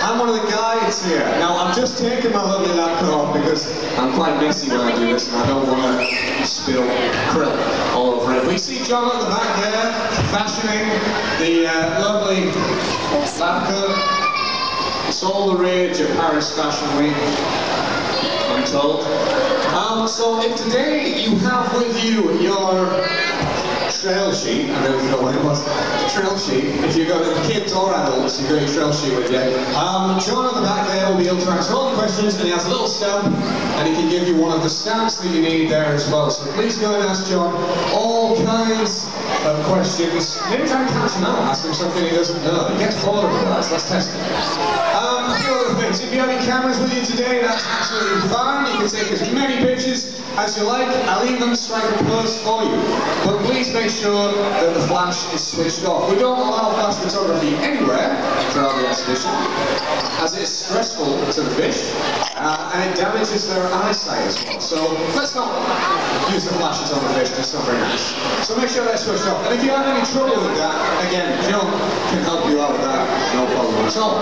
I'm one of the guides here. Now, I'm just taking my lovely lab coat off because I'm quite messy when I do this and I don't want to spill krill all over it. We see John at the back there, fashioning the lovely lab coat. It's all the rage at Paris Fashion Week, I'm told. So if today you have with you your trail sheet, I don't know what it was, trail sheet, if you've got kids or adults, you've got your trail sheet with you. John at the back there will be able to answer all the questions, and he has a little stamp, and he can give you one of the stamps that you need there as well. So please go and ask John all kinds of questions. Maybe try and catch him out, ask him something he doesn't know. He gets bored of it, let's test it. A few other things. If you have any cameras with you today, that's absolutely fine. You can take as many pictures as you like. I'll even strike a pose for you. But please make sure that the flash is switched off. We don't allow flash photography anywhere throughout the exhibition, as it is stressful to the fish, and it damages their eyesight as well. So let's not use the flashes on the fish, it's not very nice. So make sure that's switched off. And if you have any trouble with that, again, John can help you out with that, no problem at all.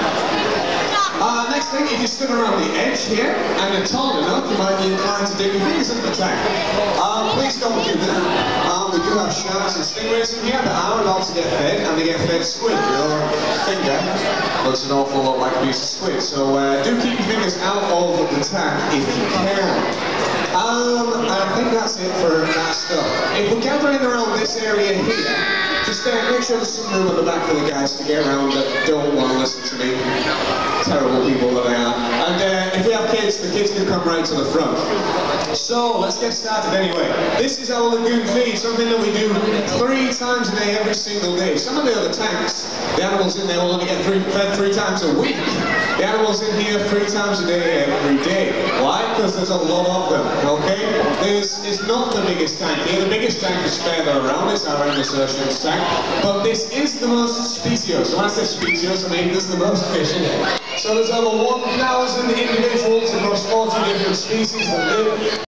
Next thing, if you stood around the edge here and you're tall enough, you might be inclined to dig your fingers into the tank. Please don't do that. We do have sharks and stingrays in here that are allowed to get fed, and they get fed squid. Your finger looks an awful lot like a piece of squid, so do keep your fingers out of the tank if you can. I think that's it for that stuff. If we're gathering around this area here, just make sure there's some room at the back for the guys to get around that don't want to listen to me. Terrible people that they are. And if we have kids, the kids can come right to the front. So, let's get started anyway. This is our lagoon feed, something that we do 3 times a day, every single day. Some of the other tanks, the animals in there will only get fed 3 times a week. The animals in here 3 times a day, every day. Why? Because there's a lot of them, okay? It's not the biggest tank here. The biggest tank is further around. It's our Endocertians tank. But this is the most specious. When I say specious, I mean there's the most fish in it. So there's over 1,000 individuals across 40 different species that live